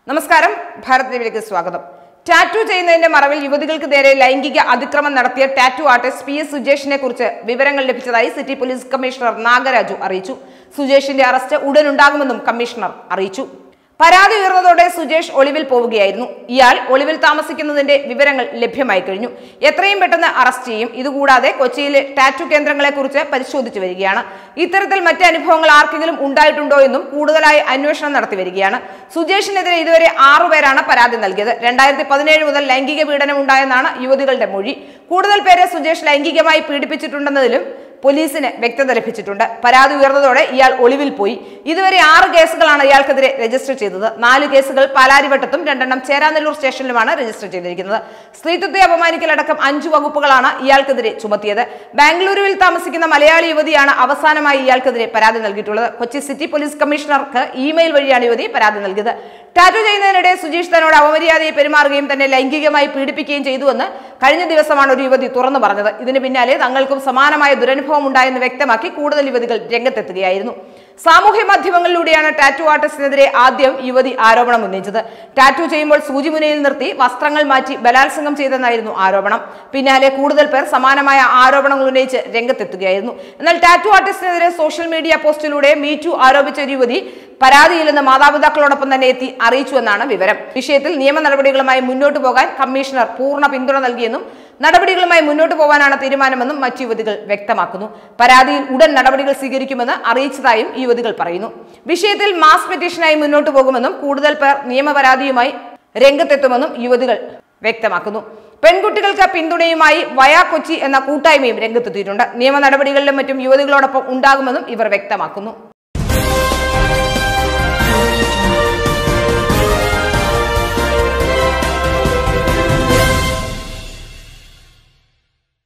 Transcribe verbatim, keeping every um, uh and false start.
നമസ്കാരം, ഭാരത് ടിവിയിലേക്ക് സ്വാഗതം. ടാറ്റു ചെയ്യുന്നതിന്റെ മറവിൽ യുവതികൾക്ക് നേരെ ലൈംഗിക അതിക്രമം നടത്തിയ ടാറ്റു ആർട്ടിസ്റ്റ് പി എസ് സുജേഷിനെ കുറിച്ച് വിവരങ്ങൾ ലഭിച്ചതായി സിറ്റി പോലീസ് കമ്മീഷണർ നാഗരാജു അറിയിച്ചു. സുജേഷിന്റെ അറസ്റ്റ് ഉടൻ ഉണ്ടാകുമെന്നും കമ്മീഷണർ അറിയിച്ചു. പരാതി ഉയർന്നതോടെ സുജേഷ് ഒളിവിൽ പോവുകയായിരുന്നു. ഇയാൾ ഒളിവിൽ താമസിക്കുന്നതിന്റെ വിവരങ്ങൾ ലഭ്യമായി കഴിഞ്ഞു. എത്രയും പെട്ടെന്ന് അറസ്റ്റ് ചെയ്യും. ഇതുകൂടാതെ കൊച്ചിയിലെ ടാറ്റു കേന്ദ്രങ്ങളെ കുറിച്ച് പരിശോധിച്ചു വരികയാണ്. ഇത്തരത്തിൽ മറ്റ് അനുഭവങ്ങൾ ആർക്കെങ്കിലും ഉണ്ടായിട്ടുണ്ടോ എന്നും കൂടുതലായി അന്വേഷണം നടത്തി വരികയാണ്. സുജേഷിനെതിരെ ഇതുവരെ ആറുപേരാണ് പരാതി നൽകിയത്. രണ്ടായിരത്തി പതിനേഴ് മുതൽ ലൈംഗിക പീഡനം ഉണ്ടായെന്നാണ് യുവതികളുടെ മൊഴി. കൂടുതൽ പേരെ സുജേഷ് ലൈംഗികമായി പീഡിപ്പിച്ചിട്ടുണ്ടെന്നതിലും പോലീസിന് വ്യക്തത ലഭിച്ചിട്ടുണ്ട്. പരാതി ഉയർന്നതോടെ ഇയാൾ ഒളിവിൽ പോയി. ഇതുവരെ ആറ് കേസുകളാണ് ഇയാൾക്കെതിരെ രജിസ്റ്റർ ചെയ്തത്. നാല് കേസുകൾ പാലാരിവട്ടത്തും രണ്ടെണ്ണം ചേരാനെല്ലൂർ സ്റ്റേഷനിലുമാണ് രജിസ്റ്റർ ചെയ്തിരിക്കുന്നത്. സ്ത്രീത്വത്തെ അപമാനിക്കലടക്കം അഞ്ചു വകുപ്പുകളാണ് ഇയാൾക്കെതിരെ ചുമത്തിയത്. ബാംഗ്ലൂരുവിൽ താമസിക്കുന്ന മലയാളി യുവതിയാണ് അവസാനമായി ഇയാൾക്കെതിരെ പരാതി നൽകിയിട്ടുള്ളത്. കൊച്ചി സിറ്റി പോലീസ് കമ്മീഷണർക്ക് ഇമെയിൽ വഴിയാണ് യുവതി പരാതി നൽകിയത്. ടാറ്റു ചെയ്യുന്നതിനിടെ സുജീഷ് തന്നോട് അപമര്യാദയെ പെരുമാറുകയും തന്നെ ലൈംഗികമായി പീഡിപ്പിക്കുകയും ചെയ്തുവെന്ന് കഴിഞ്ഞ ദിവസമാണ് ഒരു യുവതി തുറന്നു പറഞ്ഞത്. ഇതിന് പിന്നാലെ തങ്ങൾക്കും സമാനമായ ദുരനുഭവം ഉണ്ടായെന്ന് വ്യക്തമാക്കി കൂടുതൽ യുവതികൾ രംഗത്തെത്തുകയായിരുന്നു. സാമൂഹ്യ മാധ്യമങ്ങളിലൂടെയാണ് ടാറ്റു ആർട്ടിസ്റ്റിനെതിരെ ആദ്യം യുവതി ആരോപണം ഉന്നയിച്ചത്. ടാറ്റു ചെയ്യുമ്പോൾ സൂചിമുനയിൽ നിർത്തി വസ്ത്രങ്ങൾ മാറ്റി ബലാത്സംഗം ചെയ്തെന്നായിരുന്നു ആരോപണം. പിന്നാലെ കൂടുതൽ പേർ സമാനമായ ആരോപണങ്ങൾ ഉന്നയിച്ച് രംഗത്തെത്തുകയായിരുന്നു. എന്നാൽ ടാറ്റു ആർട്ടിസ്റ്റിനെതിരെ സോഷ്യൽ മീഡിയ പോസ്റ്റിലൂടെ മീറ്റു ആരോപിച്ച ഒരു യുവതി പരാതിയില്ലെന്ന് മാതാപിതാക്കളോടൊപ്പം തന്നെ എത്തി അറിയിച്ചുവെന്നാണ് വിവരം. വിഷയത്തിൽ നിയമ നടപടികളുമായി മുന്നോട്ടു പോകാൻ കമ്മീഷണർ പൂർണ്ണ പിന്തുണ നൽകിയെന്നും നടപടികളുമായി മുന്നോട്ടു പോകാനാണ് തീരുമാനമെന്നും മറ്റു യുവതികൾ വ്യക്തമാക്കുന്നു. പരാതിയിൽ ഉടൻ നടപടികൾ സ്വീകരിക്കുമെന്ന് അറിയിച്ചതായും യുവതികൾ പറയുന്നു. വിഷയത്തിൽ മാസ് പെറ്റീഷനായി മുന്നോട്ടു പോകുമെന്നും കൂടുതൽ പേർ നിയമപരാതിയുമായി രംഗത്തെത്തുമെന്നും യുവതികൾ വ്യക്തമാക്കുന്നു. പെൺകുട്ടികൾക്ക് പിന്തുണയുമായി വയാ കൊച്ചി എന്ന കൂട്ടായ്മയും രംഗത്തെത്തിയിട്ടുണ്ട്. നിയമ നടപടികളിലും മറ്റും യുവതികളോടൊപ്പം ഉണ്ടാകുമെന്നും ഇവർ വ്യക്തമാക്കുന്നു.